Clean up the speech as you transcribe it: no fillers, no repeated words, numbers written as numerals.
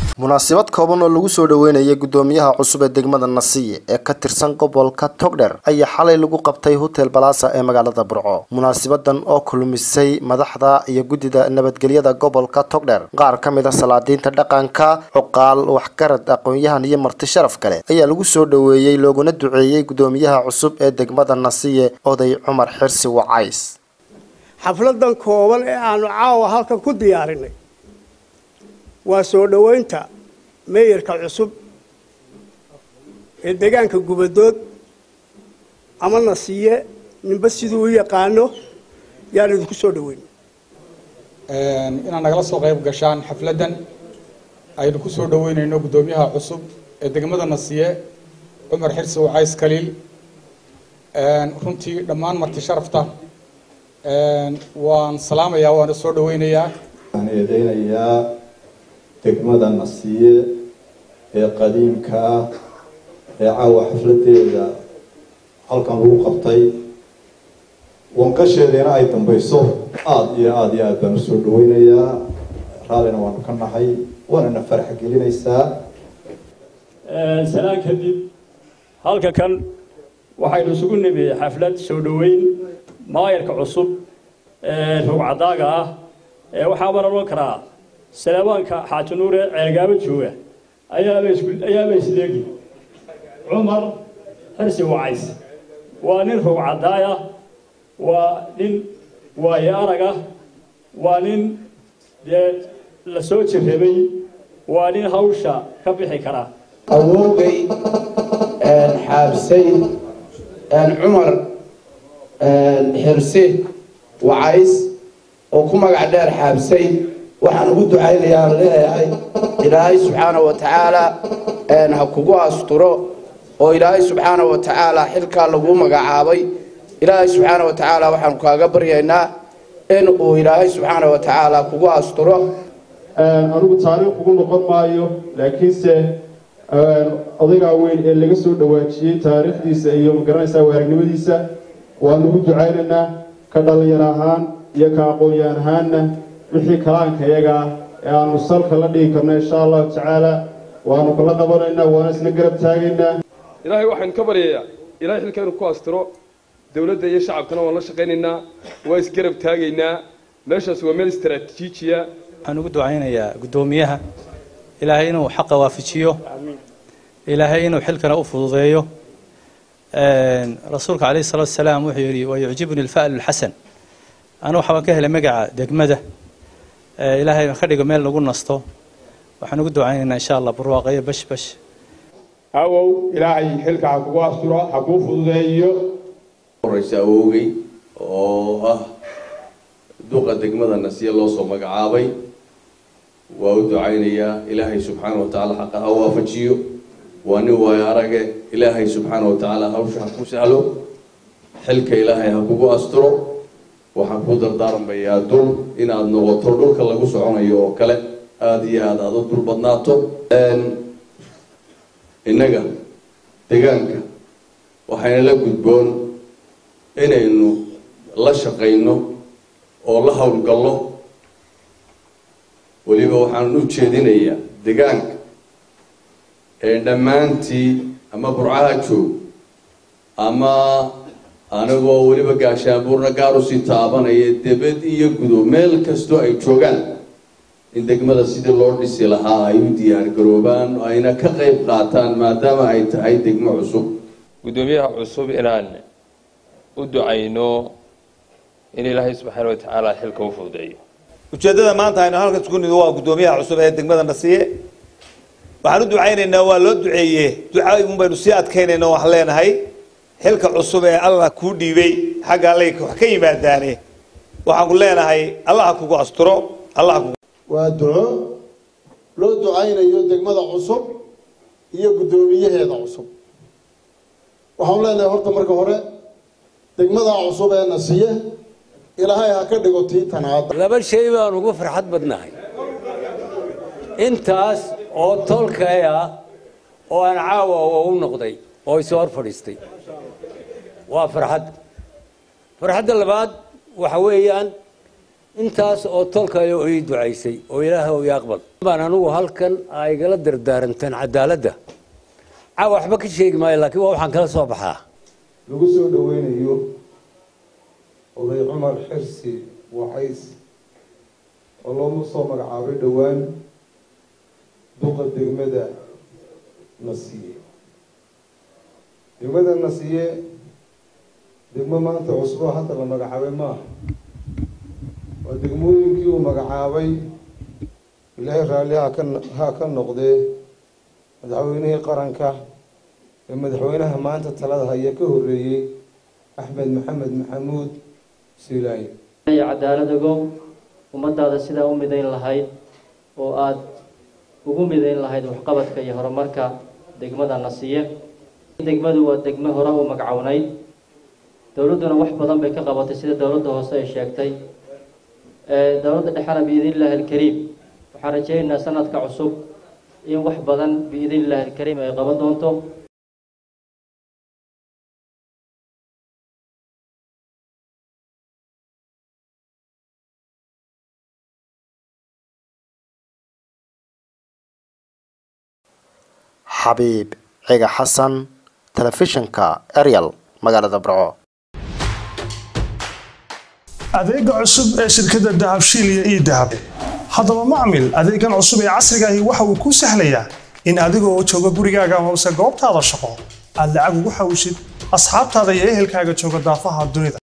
munaasabad kooban oo lagu soo dhaweynayay gudoomiyaha cusub ee degmada Nasiye ee ka tirsan gobolka Togdheer ayaa xalay lagu qabtay Hotel Plaza ee magaalada Burco. Munaasabadan oo kulmisay madaxda iyo gudida nabadgelyada gobolka Togdheer, qaar ka mid ah salaadiinta dhaqanka, cuqaal, waxgarad, aqoon-yahan iyo marti sharaf kale ayaa lagu soo dhaweeyay looguna duceeyay gudoomiyaha cusub ee degmada Nasiye Oday Cumar Xirsi Wacays. xafladan kooban ee aanu caawa halkan ku diyaarinay waa soo dhaweynta meeyarka cusub ee deegaanka Gubadood ama Nasiye ninba sidoo u yaqaano yaan idinku soo dhaweyn inaan nagala soo qayb gashaan xafladan aynu ku soo dhaweynayno gudoomiyaha cusub ee degmada Nasiye Cumar Xirsi Wacays Kaliil runtii dhammaan marti sharafta waan salaamayaa waan soo dhaweynayaa degmada Nasiye ee qadiimka ee caawa xafladeeda halkan lagu qabtay wanqasheedina ay dambayso aad iyo aad baan soo dhaweynayaa raalina waan ka nahay waana farx gelinaysaa salaan kadib halka kan waxaynu isugu nimid xaflad soo dhaweyn maayarka cusub ee rugcadaaga ah ee waxa baran karaa سلامانك حاتنور عقاب جوا أيام إسلامي عمر حرسي وعيس ونرفع عدايا ويارجة ونن لسوتش فيبي ونن هوشة كبيح كرا أوجي حابسين عمر حرسي وعيس وكم قعدار حابسين waxaan ugu ducaynayaa leeyahay Ilaahay subhanahu wa ta'ala ha kugu asturo oo Ilaahay subhanahu wa ta'ala xilka lagu magacaabay Ilaahay subhanahu wa ta'ala waxaan kaaga baryaynaa in uu Ilaahay subhanahu wa ta'ala kugu asturo anigu taariikh ugu noqon maayo laakiinse odayga weyn ee laga soo dhawaajiyay taariikhdiisa iyo magaranaysa waagnimadiisa waan ugu ducaynaynaa ka dhalinyaro ahaan iyo ka aqoon-yahan ahaanna wixii kalaanka iyaga ee aanu salka la dhigi karno insha Allah tacaala waanu kala qabanaynaa waana isna garab taagaynaa ilaahay waxaan ka baryayaa ilaahay xilkan ku astiro dawladda iyo shacabkana waan la shaqaynaynaa waa is garab taagaynaa meeshaas waa meel istiraatiijiya waxaan ugu ducaynayaa gudoomiyaha ilaahay inuu xaq waafajiyo ilaahay inuu xilkana u fududeeyo rasuulka kaleey sallallahu alayhi wasallam wuxuu yiri waa yu'jibuni al-fa'l al-hasan ana waxaan ka helay magaca degmada ilaahay ma khadiga meel lagu nasto waxaan ugu ducaynaynaa insha Allah barwaaqo bash awow ilaahay xilka kugu asturo ha ku fududeeyo qoraysa awowgay oo ah duqa degmada Nasiye loo soo magacaabay waa u ducaynayaa ilaahay subhanahu wa ta'ala xaq ha waafajiyo waani way arage ilaahay subhanahu wa ta'ala hawsha ku sahlo xilka ilaahay ha kugu asturo waxaan ku dardaarmayaa dul inaad noqoto dhulka lagu soconayo oo kale aad iyo aad u dul badnaato inaga deegaanka waxayna la gudboon inaynu la shaqeyno oo la hawlgalno waliba waxaan u jeedinayaa deegaanka ee dhamaantii ama burcaha joog ama anagoo waliba gaashaanbuurna gaar u sii taabanaya debed iyo gudo meel kasto ay joogaan in degmada sidii loo dhisi lahaa ay u diyaar garoobaan ayna ka qayb qaataan maadaama ay tahay degmo cusub gudoomiyaha cusub inaan u ducayno in Ilaahay subhanahu wa ta'ala xilka u fududeeyo ujeedada maanta aynu halka isku nido waa gudoomiyaha cusub ee degmada Nasiye waxaan u ducaynaynaa waa loo duceeyay ducada baynu si adkaynaynaa wax leenahay xilka cusub ee Allah ku dhiibay xagga Alle wax ka yimaadaane waxaan ku leenahay Allah kugu asturo Allah waa duco loo ducaynayo degmada cusub iyo gudoomiyaheeda cusub waxaan leenahay horta marka hore degmada cusub ee Nasiye Ilaahay ha ka dhigo tiitanaad laba shay baan ugu farxad badnahay intaas oo tolkaya oo aan caawa u noqday oo soo fadhiistay waa farxad اللباد وحويان intaas oo tolkayo oo ii ducaysay oo ilaahay uu yaqbal baan anigu halkan ay gala dardaaranteen cadaaladda waxba ka sheegi maayo laakiin waxaan kala soo baxaa lagu soo dhaweynayo oday Cumar Xirsi Wacays oo loo soo magacaabay dhawaan duqa degmada Nasiye degmada Nasiye degmo maanta cusub hadda la magacaabay ma waa degmooyinkii uu magacaabay ilaahay raali ha ka noqdee madaxweynihii qaranka ee madaxweynaha maanta talada haya ka horeeyay Axmed Maxamed Maxamuud Silaay cadaaladago ummadaada sida u midayn lahayd oo aad ugu midayn lahayd waxqabadka iyo horumarka degmada Nasiye degmadu waa degmo hore oo magacawnayd dawladuna wax badan bay ka qabatay sida dawladda hoose ay sheegtay dawladda dhexana biidillah alkariim waxaan rajaynaynaa sanadka cusub in wax badan biidillah alkariim ay qaban doonto xabiib ciga xasan telefishinka Ariel magaalada Burco adeega cusub ee shirkadda Dahabshiil iyo Dahab haddaba macmil adeegan cusub ee casriga ah waxa uu ku sahlayaa in adigoo jooga gurigaaga ama goobtaada shaqo aad lacag ugu xawishid asxaabtaada iyo ehelkaaga jooga daafaha dunida